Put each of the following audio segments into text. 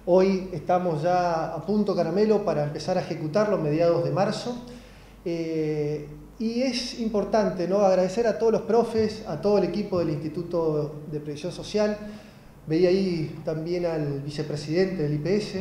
Hoy estamos ya a punto caramelo para empezar a ejecutarlo a mediados de marzo. Y es importante, ¿no?, agradecer a todos los profes, a todo el equipo del Instituto de Previsión Social. Veía ahí también al vicepresidente del IPS.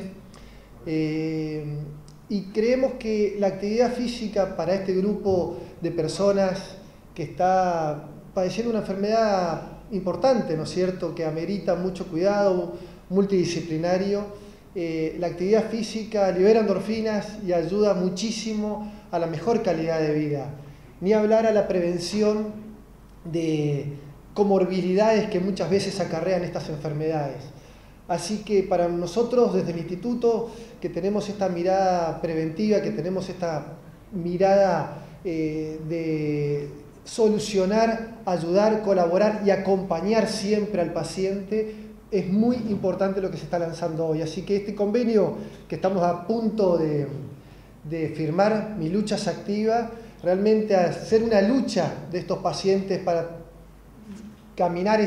Y creemos que la actividad física para este grupo de personas que está padeciendo una enfermedad importante, ¿no es cierto?, que amerita mucho cuidado, multidisciplinario, la actividad física libera endorfinas y ayuda muchísimo a la mejor calidad de vida. Ni hablar a la prevención de comorbilidades que muchas veces acarrean estas enfermedades. Así que para nosotros desde el Instituto, que tenemos esta mirada preventiva, que tenemos esta mirada de solucionar, ayudar, colaborar y acompañar siempre al paciente, es muy importante lo que se está lanzando hoy. Así que este convenio que estamos a punto de firmar, Mi Lucha es Activa, realmente hacer una lucha de estos pacientes para caminar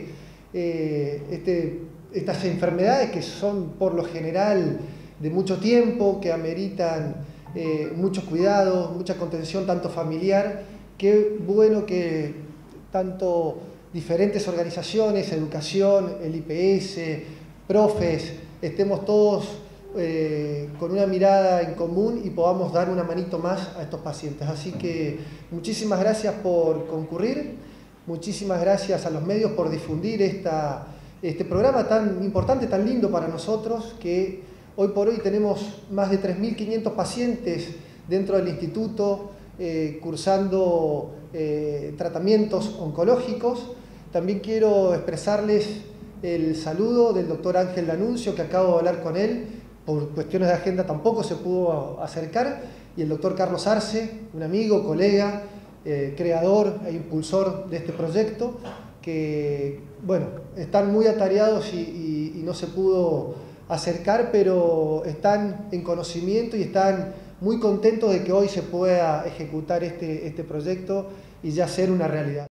estas enfermedades que son por lo general de mucho tiempo, que ameritan muchos cuidados, mucha contención tanto familiar. Qué bueno que tanto diferentes organizaciones, educación, el IPS, profes, estemos todos con una mirada en común y podamos dar una manito más a estos pacientes. Así que muchísimas gracias por concurrir, muchísimas gracias a los medios por difundir este programa tan importante, tan lindo para nosotros, que hoy por hoy tenemos más de 3.500 pacientes dentro del instituto cursando tratamientos oncológicos. También quiero expresarles el saludo del doctor Ángel D'Annunzio, que acabo de hablar con él, por cuestiones de agenda tampoco se pudo acercar, y el doctor Carlos Arce, un amigo, colega, creador e impulsor de este proyecto, que bueno, están muy atareados y no se pudo acercar, pero están en conocimiento y están muy contentos de que hoy se pueda ejecutar este proyecto y ya ser una realidad.